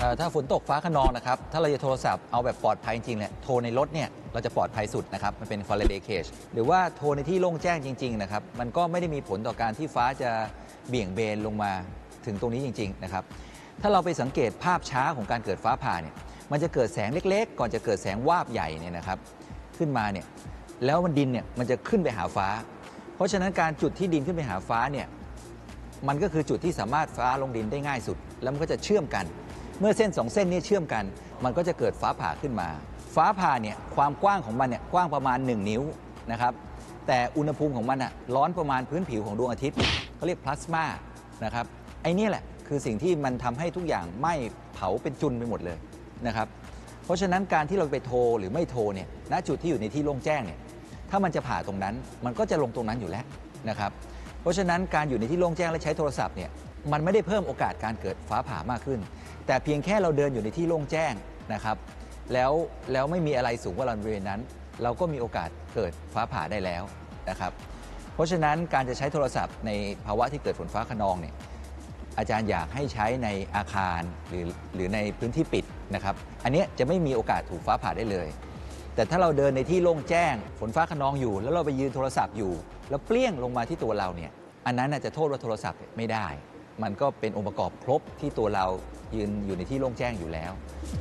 ถ้าฝนตกฟ้าคะนองนะครับถ้าเราจะโทรศัพท์เอาแบบปลอดภัยจริงๆเนี่ยโทรในรถเนี่ยเราจะปลอดภัยสุดนะครับมันเป็น Faraday Cage หรือว่าโทรในที่โล่งแจ้งจริงๆนะครับมันก็ไม่ได้มีผลต่อการที่ฟ้าจะเบี่ยงเบนลงมาถึงตรงนี้จริงๆนะครับถ้าเราไปสังเกตภาพช้าของการเกิดฟ้าผ่าเนี่ยมันจะเกิดแสงเล็กๆก่อนจะเกิดแสงวาบใหญ่เนี่ยนะครับขึ้นมาเนี่ยแล้วมันดินเนี่ยมันจะขึ้นไปหาฟ้าเพราะฉะนั้นการจุดที่ดินขึ้นไปหาฟ้าเนี่ยมันก็คือจุดที่สามารถฟ้าลงดินได้ง่ายสุดแล้วมันก็จะเชื่อมกันเมื่อเส้น2เส้นนี้เชื่อมกันมันก็จะเกิดฟ้าผ่าขึ้นมาฟ้าผ่าเนี่ยความกว้างของมันเนี่ยกว้างประมาณ1 นิ้วนะครับแต่อุณหภูมิของมันอ่ะร้อนประมาณพื้นผิวของดวงอาทิตย์เขาเรียกพลาสมานะครับไอ้นี่แหละคือสิ่งที่มันทำให้ทุกอย่างไหม้เผาเป็นจุลไปหมดเลยนะครับเพราะฉะนั้นการที่เราไปโทรหรือไม่โทรเนี่ยณจุดที่อยู่ในที่โล่งแจ้งเนี่ยถ้ามันจะผ่าตรงนั้นมันก็จะลงตรงนั้นอยู่แล้วนะครับเพราะฉะนั้นการอยู่ในที่โล่งแจ้งและใช้โทรศัพท์เนี่ยมันไม่ได้เพิ่มโอกาสการเกิดฟ้าผ่ามากขึ้นแต่เพียงแค่เราเดินอยู่ในที่โล่งแจ้งนะครับแล้วไม่มีอะไรสูงกว่าเราบริเวณนั้นเราก็มีโอกาสเกิดฟ้าผ่าได้แล้วนะครับเพราะฉะนั้นการจะใช้โทรศัพท์ในภาวะที่เกิดฝนฟ้าคะนองเนี่ยอาจารย์อยากให้ใช้ในอาคารหรือในพื้นที่ปิดนะครับอันนี้จะไม่มีโอกาสถูกฟ้าผ่าได้เลยแต่ถ้าเราเดินในที่โล่งแจ้งฝนฟ้าคะนองอยู่แล้วเราไปยืนโทรศัพท์อยู่แล้วเปรี้ยงลงมาที่ตัวเราเนี่ยอันนั้นจะโทษว่าโทรศัพท์ไม่ได้มันก็เป็นองค์ประกอบครบที่ตัวเรายืนอยู่ในที่โล่งแจ้งอยู่แล้ว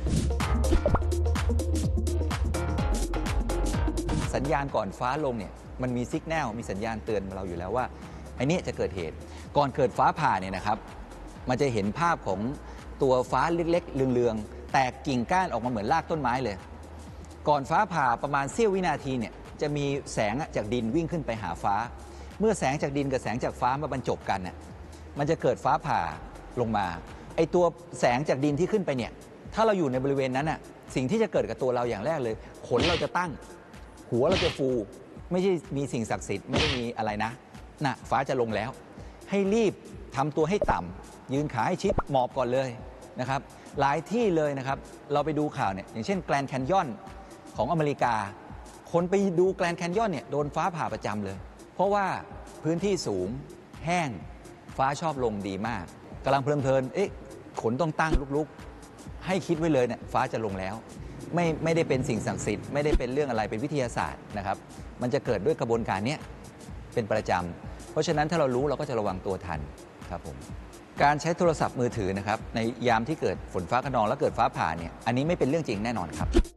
สัญญาณก่อนฟ้าลงเนี่ยมันมีสัญญาณมีสัญญาณเตือนเราอยู่แล้วว่าไอ้นี่จะเกิดเหตุก่อนเกิดฟ้าผ่าเนี่ยนะครับมันจะเห็นภาพของตัวฟ้าเล็กๆเรืองๆแตกกิ่งก้านออกมาเหมือนรากต้นไม้เลยก่อนฟ้าผ่าประมาณเสี้ยววินาทีเนี่ยจะมีแสงจากดินวิ่งขึ้นไปหาฟ้าเมื่อแสงจากดินกับแสงจากฟ้ามาบรรจบกันเนี่ยมันจะเกิดฟ้าผ่าลงมาไอตัวแสงจากดินที่ขึ้นไปเนี่ยถ้าเราอยู่ในบริเวณนั้นน่ะสิ่งที่จะเกิดกับตัวเราอย่างแรกเลยขนเราจะตั้งหัวเราจะฟูไม่ใช่มีสิ่งศักดิ์สิทธิ์ไม่ได้มีอะไรนะฟ้าจะลงแล้วให้รีบทำตัวให้ต่ำยืนขาให้ชิดหมอบก่อนเลยนะครับหลายที่เลยนะครับเราไปดูข่าวเนี่ยอย่างเช่นแกรนด์แคนยอนของอเมริกาคนไปดูแกรนด์แคนยอนเนี่ยโดนฟ้าผ่าประจำเลยเพราะว่าพื้นที่สูงแห้งฟ้าชอบลงดีมากกำลังเพลินขนต้องตั้งลุกๆให้คิดไว้เลยเนี่ยฟ้าจะลงแล้วไม่ได้เป็นสิ่งศักดิ์สิทธิ์ไม่ได้เป็นเรื่องอะไรเป็นวิทยาศาสตร์นะครับมันจะเกิดด้วยกระบวนการนี้เป็นประจำเพราะฉะนั้นถ้าเรารู้เราก็จะระวังตัวทันครับผมการใช้โทรศัพท์มือถือนะครับในยามที่เกิดฝนฟ้าคะนองและเกิดฟ้าผ่าเนี่ยอันนี้ไม่เป็นเรื่องจริงแน่นอนครับ